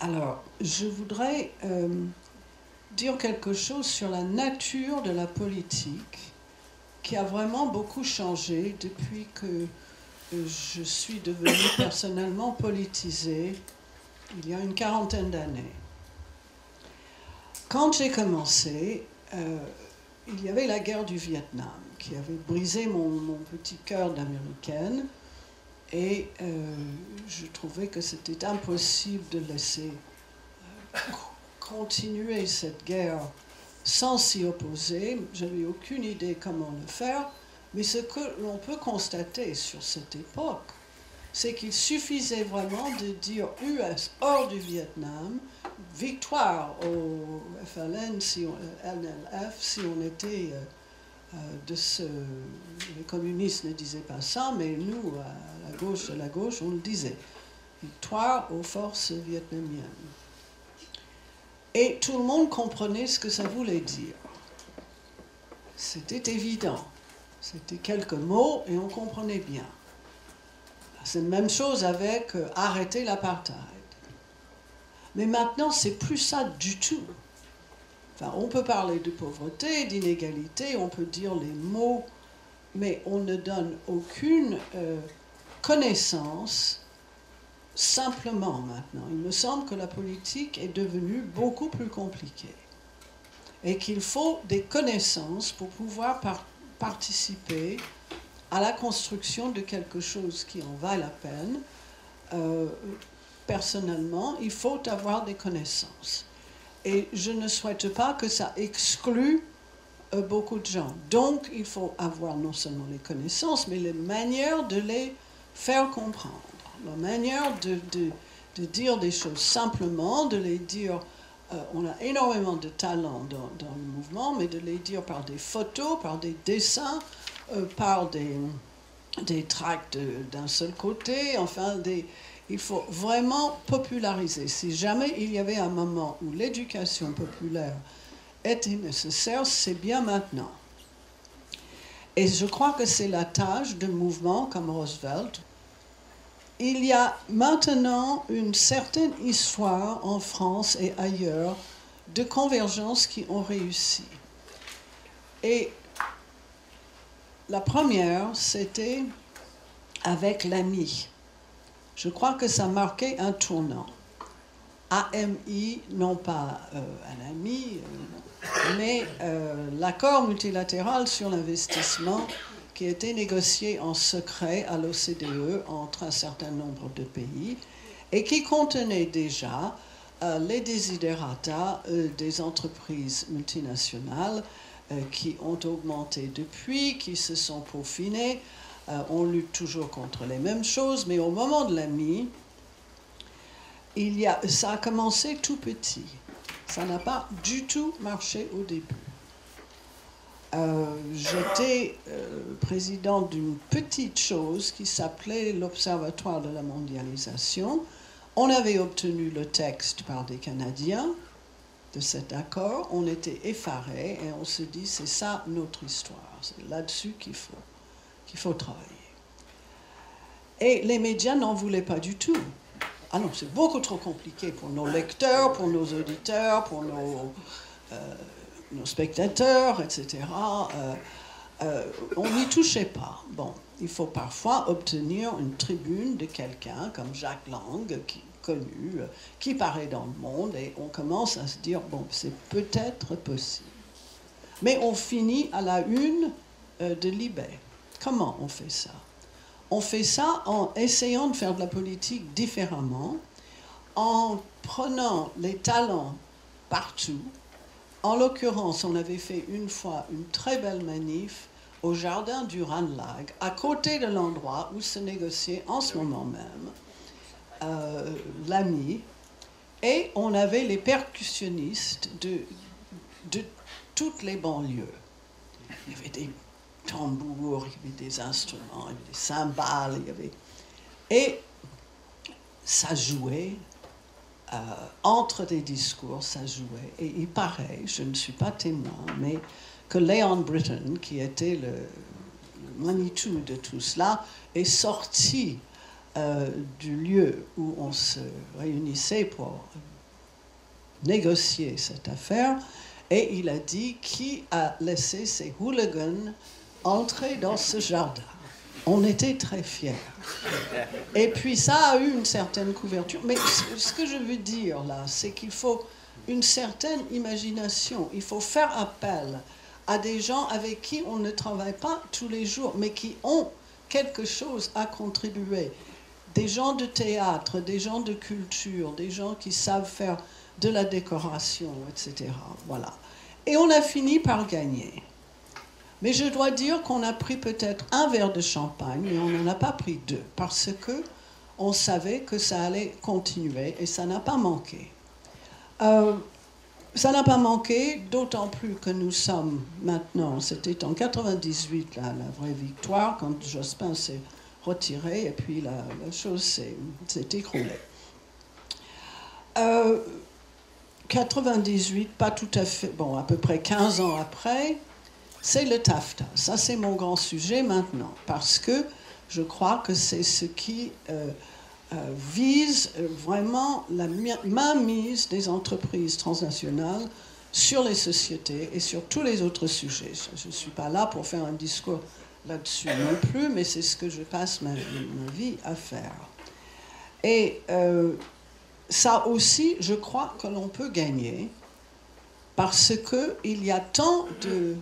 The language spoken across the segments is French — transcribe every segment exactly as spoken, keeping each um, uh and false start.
Alors, je voudrais euh, dire quelque chose sur la nature de la politique qui a vraiment beaucoup changé depuis que euh, je suis devenue personnellement politisée il y a une quarantaine d'années. Quand j'ai commencé, euh, il y avait la guerre du Vietnam qui avait brisé mon, mon petit cœur d'américaine et euh, je trouvais que c'était impossible de laisser euh, continuer cette guerre sans s'y opposer. Je n'avais aucune idée comment le faire, mais ce que l'on peut constater sur cette époque, c'est qu'il suffisait vraiment de dire U S hors du Vietnam, victoire au F L N, si on, L N F, si on était euh, euh, de ce... Les communistes ne disaient pas ça, mais nous, à la gauche de la gauche, on le disait. Victoire aux forces vietnamiennes. Et tout le monde comprenait ce que ça voulait dire. C'était évident. C'était quelques mots et on comprenait bien. C'est la même chose avec euh, arrêter l'apartheid. Mais maintenant, c'est plus ça du tout. Enfin, on peut parler de pauvreté, d'inégalité, on peut dire les mots, mais on ne donne aucune euh, connaissance simplement maintenant. Il me semble que la politique est devenue beaucoup plus compliquée et qu'il faut des connaissances pour pouvoir par- participer à la construction de quelque chose qui en vaut la peine. Euh, personnellement, il faut avoir des connaissances. Et je ne souhaite pas que ça exclue euh, beaucoup de gens. Donc, il faut avoir non seulement les connaissances, mais les manières de les faire comprendre. La manière de, de, de dire des choses simplement, de les dire... Euh, on a énormément de talent dans, dans le mouvement, mais de les dire par des photos, par des dessins, euh, par des, des tracts d'un seul côté, enfin, des, il faut vraiment populariser. Si jamais il y avait un moment où l'éducation populaire était nécessaire, c'est bien maintenant. Et je crois que c'est la tâche de mouvements comme Roosevelt. Il y a maintenant une certaine histoire en France et ailleurs de convergences qui ont réussi. Et la première, c'était avec l'A M I. Je crois que ça marquait un tournant. A M I, non pas euh, un ami, euh, mais euh, l'accord multilatéral sur l'investissement qui a été négocié en secret à l'O C D E entre un certain nombre de pays et qui contenait déjà euh, les desiderata euh, des entreprises multinationales euh, qui ont augmenté depuis, qui se sont peaufinées. Euh, on lutte toujours contre les mêmes choses, mais au moment de l'A M I, il y a, ça a commencé tout petit. Ça n'a pas du tout marché au début. Euh, j'étais euh, présidente d'une petite chose qui s'appelait l'Observatoire de la mondialisation. On avait obtenu le texte par des Canadiens de cet accord. On était effarés et on se dit c'est ça notre histoire. C'est là-dessus qu'il faut, qu'il faut travailler. Et les médias n'en voulaient pas du tout. Ah non, c'est beaucoup trop compliqué pour nos lecteurs, pour nos auditeurs, pour nos... Euh, nos spectateurs, et cetera. Euh, euh, on n'y touchait pas. Bon, il faut parfois obtenir une tribune de quelqu'un comme Jacques Lang, qui est connu, euh, qui paraît dans le monde, et on commence à se dire, bon, c'est peut-être possible. Mais on finit à la une euh, de Libé. Comment on fait ça? On fait ça en essayant de faire de la politique différemment, en prenant les talents partout. En l'occurrence, on avait fait une fois une très belle manif au jardin du Ranelagh, à côté de l'endroit où se négociait en ce moment même euh, l'A M I, et on avait les percussionnistes de, de toutes les banlieues. Il y avait des tambours, il y avait des instruments, il y avait des cymbales, il y avait... Et ça jouait... Euh, entre des discours, ça jouait. Et il paraît, je ne suis pas témoin, mais que Léon Britton, qui était le, le Manitou de tout cela, est sorti euh, du lieu où on se réunissait pour négocié cette affaire, et il a dit qui a laissé ces hooligans entrer dans ce jardin. On était très fiers. Et puis ça a eu une certaine couverture. Mais ce que je veux dire là, c'est qu'il faut une certaine imagination. Il faut faire appel à des gens avec qui on ne travaille pas tous les jours, mais qui ont quelque chose à contribuer. Des gens de théâtre, des gens de culture, des gens qui savent faire de la décoration, et cetera. Voilà. Et on a fini par gagner. Mais je dois dire qu'on a pris peut-être un verre de champagne, mais on n'en a pas pris deux, parce qu'on savait que ça allait continuer et ça n'a pas manqué. Euh, ça n'a pas manqué, d'autant plus que nous sommes maintenant, c'était en quatre-vingt-dix-huit la, la vraie victoire, quand Jospin s'est retiré et puis la, la chose s'est, s'est écroulée. Euh, quatre-vingt-dix-huit, pas tout à fait, bon, à peu près quinze ans après, c'est le TAFTA. Ça, c'est mon grand sujet maintenant, parce que je crois que c'est ce qui euh, euh, vise vraiment la mainmise des entreprises transnationales sur les sociétés et sur tous les autres sujets. Je ne suis pas là pour faire un discours là-dessus non plus, mais c'est ce que je passe ma, ma vie à faire. Et euh, ça aussi, je crois que l'on peut gagner, parce qu'il y a tant de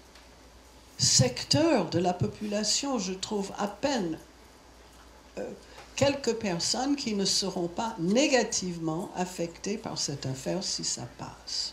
secteur de la population, je trouve à peine euh, quelques personnes qui ne seront pas négativement affectées par cette affaire si ça passe.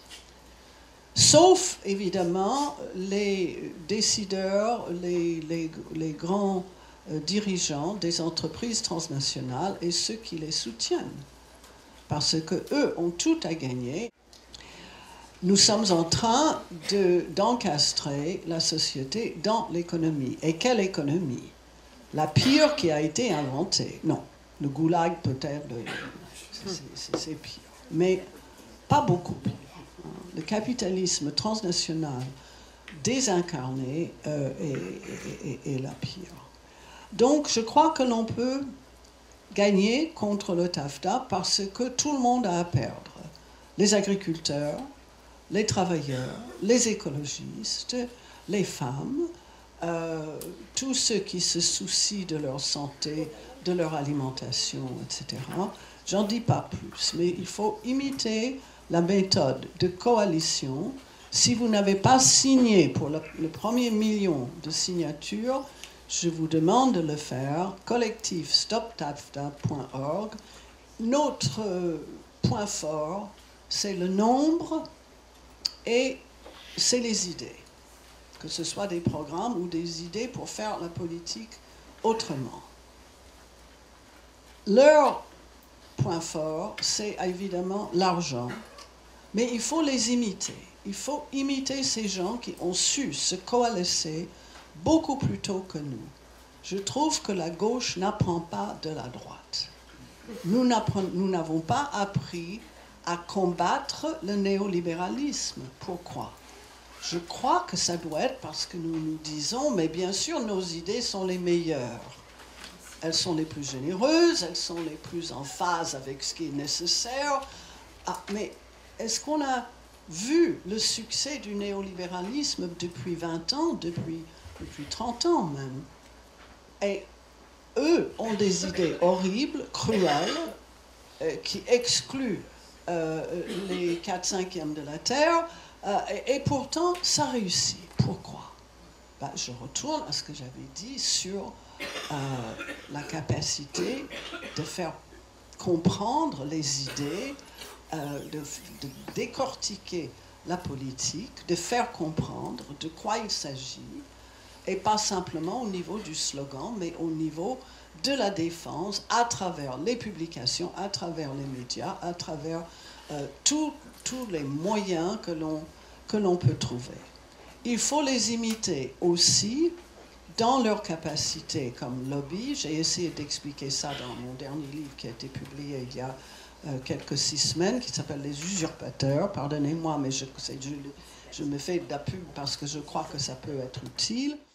Sauf, évidemment, les décideurs, les, les, les grands euh, dirigeants des entreprises transnationales et ceux qui les soutiennent. Parce qu'eux ont tout à gagner. Nous sommes en train de, d'encastrer la société dans l'économie. Et quelle économie? La pire qui a été inventée. Non, le goulag peut-être, c'est, c'est, c'est pire. Mais pas beaucoup pire. Le capitalisme transnational désincarné euh, est, est, est, est la pire. Donc je crois que l'on peut gagner contre le TAFTA parce que tout le monde a à perdre. Les agriculteurs, les travailleurs, les écologistes, les femmes, euh, tous ceux qui se soucient de leur santé, de leur alimentation, et cetera. J'en dis pas plus, mais il faut imiter la méthode de coalition. Si vous n'avez pas signé pour le, le premier million de signatures, je vous demande de le faire. collectif stop tafta point org. Notre euh, point fort, c'est le nombre et c'est les idées. Que ce soit des programmes ou des idées pour faire la politique autrement. Leur point fort, c'est évidemment l'argent. Mais il faut les imiter. Il faut imiter ces gens qui ont su se coaliser beaucoup plus tôt que nous. Je trouve que la gauche n'apprend pas de la droite. Nous n'avons pas appris à combattre le néolibéralisme. Pourquoi? Je crois que ça doit être parce que nous nous disons, mais bien sûr, nos idées sont les meilleures. Elles sont les plus généreuses, elles sont les plus en phase avec ce qui est nécessaire. Ah, mais est-ce qu'on a vu le succès du néolibéralisme depuis vingt ans, depuis, depuis trente ans même? Et eux ont des idées horribles, cruelles, euh, qui excluent euh, les quatre cinquièmes de la Terre, euh, et, et pourtant, ça réussit. Pourquoi? Ben, je retourne à ce que j'avais dit sur euh, la capacité de faire comprendre les idées, euh, de, de décortiquer la politique, de faire comprendre de quoi il s'agit, et pas simplement au niveau du slogan, mais au niveau de la défense, à travers les publications, à travers les médias, à travers euh, tous les moyens que l'on que l'on peut trouver. Il faut les imiter aussi dans leur capacité comme lobby. J'ai essayé d'expliquer ça dans mon dernier livre qui a été publié il y a euh, quelques six semaines, qui s'appelle « Les usurpateurs ». Pardonnez-moi, mais je, je, je me fais de la pub parce que je crois que ça peut être utile.